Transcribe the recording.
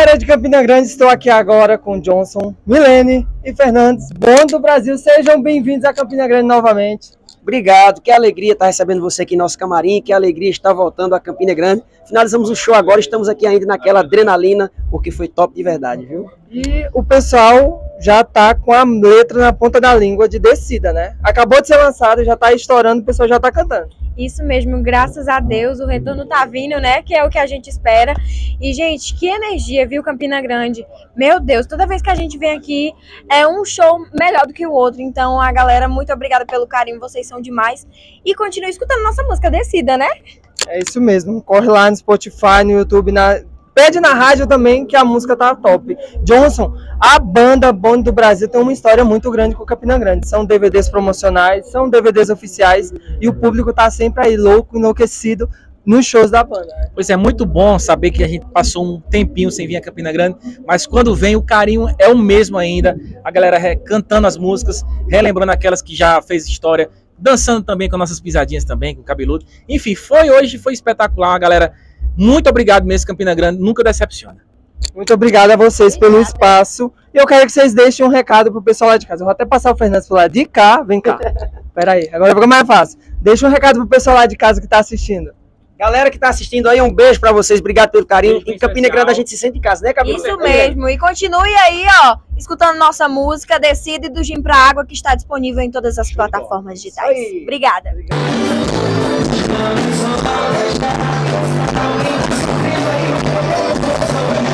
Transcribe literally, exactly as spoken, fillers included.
Galera de Campina Grande, estou aqui agora com Johnson, Milene e Fernandes, bom do Brasil. Sejam bem-vindos a Campina Grande novamente. Obrigado, que alegria estar recebendo você aqui em nosso camarim, que alegria estar voltando a Campina Grande. Finalizamos o show agora, estamos aqui ainda naquela adrenalina, porque foi top de verdade, viu? E o pessoal já tá com a letra na ponta da língua de Descida, né? Acabou de ser lançado, já tá estourando, o pessoal já tá cantando. Isso mesmo, graças a Deus, o retorno tá vindo, né? Que é o que a gente espera. E, gente, que energia, viu, Campina Grande? Meu Deus, toda vez que a gente vem aqui, é um show melhor do que o outro. Então, a galera, muito obrigada pelo carinho, vocês são demais. E continue escutando nossa música Descida, né? É isso mesmo, corre lá no Spotify, no YouTube, na... pede na rádio também que a música tá top. Johnson, a banda Bonde do Brasil tem uma história muito grande com Campina Grande. São D V Ds promocionais, são D V Ds oficiais e o público tá sempre aí louco, enlouquecido nos shows da banda. Pois é, muito bom saber que a gente passou um tempinho sem vir a Campina Grande, mas quando vem o carinho é o mesmo ainda. A galera cantando as músicas, relembrando aquelas que já fez história, dançando também com nossas pisadinhas também, com o cabeludo. Enfim, foi hoje, foi espetacular, a galera. Muito obrigado mesmo, Campina Grande, nunca decepciona. Muito obrigado a vocês pelo espaço. E eu quero que vocês deixem um recado pro pessoal lá de casa. Eu vou até passar o Fernandes pro lado de cá. Vem cá. Pera aí, agora fica mais fácil. Deixa um recado pro pessoal lá de casa que tá assistindo. Galera que tá assistindo aí, um beijo pra vocês, obrigado pelo carinho. Em Campina Grande a gente se sente em casa, né, Campina? Isso mesmo, e continue aí, ó, escutando nossa música Descida e do Gin pra Água, que está disponível em todas as plataformas digitais. Obrigada. Obrigado.